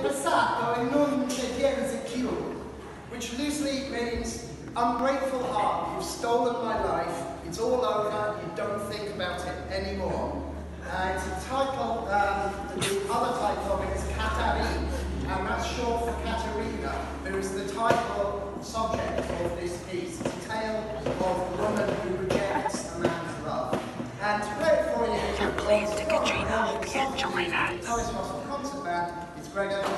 passato e non c'è pienza più, which loosely means ungrateful heart, you've stolen my life, it's all over, you don't think about it anymore. It's a title, the other title of it is Katarina, and that's short for Katerina, who is the title subject of this piece. It's a tale of a woman who rejects a man's love. And to play it for you, You're playing to Katrina, hope you enjoy that. Thomas Russell Concert Band, it's Gregor.